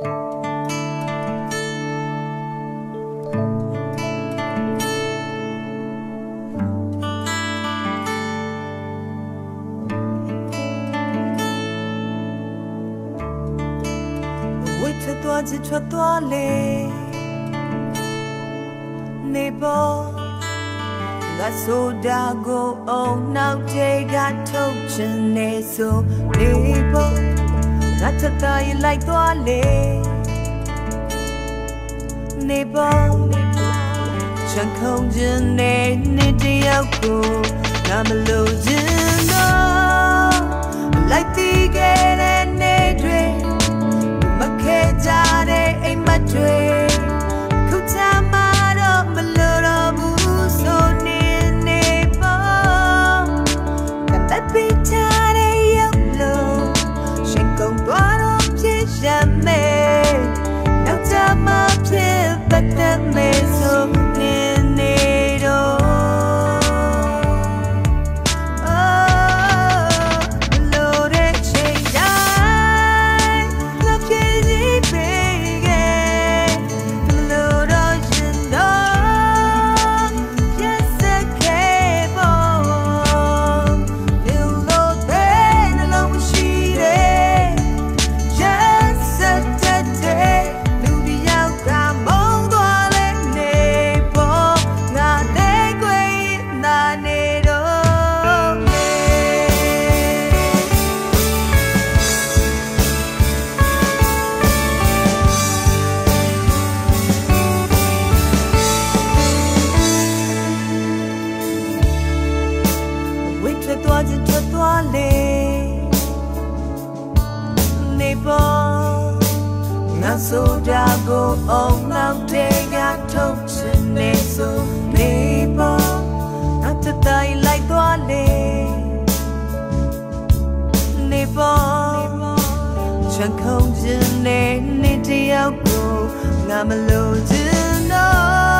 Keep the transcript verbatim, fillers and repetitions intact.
多只ထွက်သွားလေနေပေါ်ငါဆိုတာကိုအောင်နောက်တေကထုတ်ချင်နေဆိုနေပေါ်ငါထပ်သားရလိုက်သွားလေနေပေါ်ချန်ခုံးခြင်းနဲ့နေ့တယောက်ကိုငါမလို့ခြင်းတော့လိုက်တည်ခဲ့တဲ့နေ့တွေမခဲကြတဲ့အိမ်မက်တွေခုချာမှာတော့မလို့တော့ဘူးဆိုနေနေပေါ်ကတက်ပြီးချတဲ့ရောက်လို့ရှင်ကုန်သွားတော့ဖြစ်ရမယ်နောက်ချမှာဖြစ်ပတ်တဲ့မေဆိုနေနေတော့သွားချင်ထွက်သွားလေနေပေါ်ငါဆိုတာကိုအောင်နောက်တေကထုတ်ချင်နေဆိုနေပေါ်ငါတတိုင်းလိုက်သွားလေနေပေါ်ချန်ခုံးခြင်းနဲ့နေတယောက်ကိုငါမလို့ခြင်းတော့